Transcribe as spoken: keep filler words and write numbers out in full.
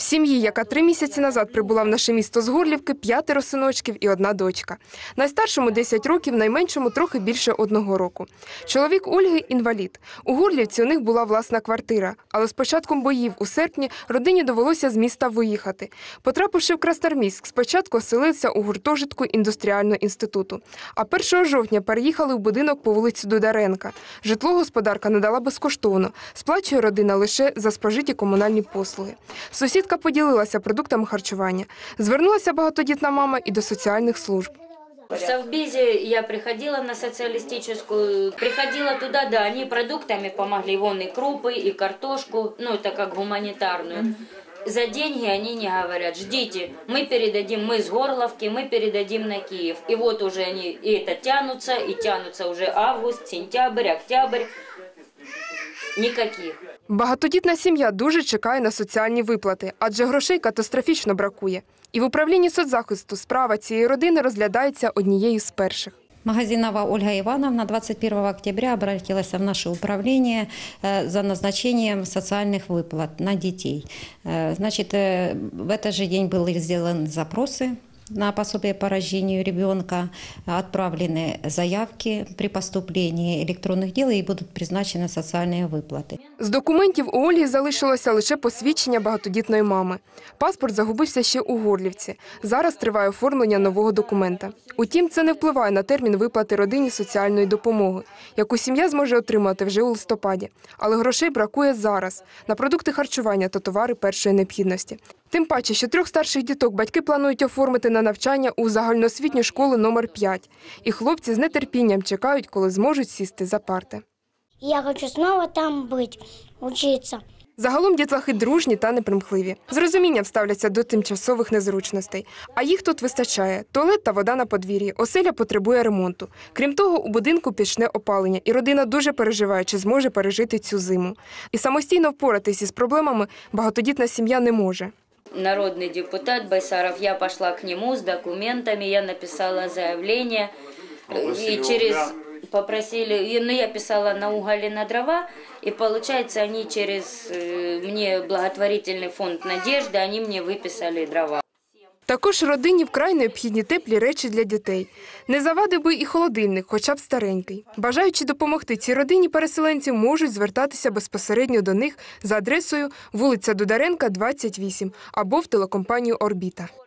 Сім'ї, яка три місяці назад прибула в наше місто з Горлівки, п'ятеро синочків і одна дочка. Найстаршому – десять років, найменшому – трохи більше одного року. Чоловік Ольги – інвалід. У Горлівці у них була власна квартира, але з початком боїв у серпні родині довелося з міста виїхати. Потрапивши в Красноармійськ, спочатку оселилися у гуртожитку індустріального інституту. А першого жовтня переїхали в будинок по вулиці Дударенка. Житло господарка надала безкоштовно. Сплачує родина лише за спожиті комунальні послуги. Сусідка поділилася продуктами харчування. Звернулася багатодітна мама і до соціальних служб. В Совбезе я приходила на социалистическую, приходила туда, да, они продуктами помогли, вон и крупы, и картошку, ну это как гуманитарную. За деньги они не говорят, ждите, мы передадим, мы с Горловки, мы передадим на Киев. И вот уже они, и это тянутся, и тянутся уже август, сентябрь, октябрь. Никаких. Багатодітна сім'я дуже чекає на соціальні виплати, адже грошей катастрофічно бракує. І в управлінні соцзахисту справа цієї родини розглядається однією з перших. Магазинова Ольга Ивановна двадцать первого октября обратилась в наше управление за назначением социальных выплат на детей. Значит, в этот же день были сделаны запросы на пособие по рождению ребенка, отправлены заявки при поступлении электронных дел и будут призначены социальные выплаты. З документів у Ольги залишилося лише посвідчення багатодітної мами. Паспорт загубився ще у Горлівці. Зараз триває оформлення нового документа. Утім, це не впливає на термін виплати родині соціальної допомоги, яку сім'я зможе отримати вже у листопаді. Але грошей бракує зараз на продукти харчування та товари першої необхідності. Тим паче, що трьох старших діток батьки планують оформити на навчання у загальноосвітню школу номер п'ять. І хлопці з нетерпінням чекають, коли зможуть сісти за парти. Я хочу знову там бути, вчитися. Загалом дітлахи дружні та непримхливі. З розумінням ставляться до тимчасових незручностей. А їх тут вистачає. Туалет та вода на подвір'ї, оселя потребує ремонту. Крім того, у будинку пічне опалення, і родина дуже переживає, чи зможе пережити цю зиму. І самостійно впоратись із проблемами багатодітна сім'я не може. Народный депутат Байсаров, я пошла к нему с документами, я написала заявление. Попросили и через угля. Попросили, ну я писала на уголь и на дрова, и получается они через мне благотворительный фонд «Надежда», они мне выписали дрова. Також родині вкрай необхідні теплі речі для дітей. Не завадив би і холодильник, хоча б старенький. Бажаючи допомогти цій родині, переселенці можуть звертатися безпосередньо до них за адресою вулиця Дударенка, двадцять вісім або в телекомпанію «Орбіта».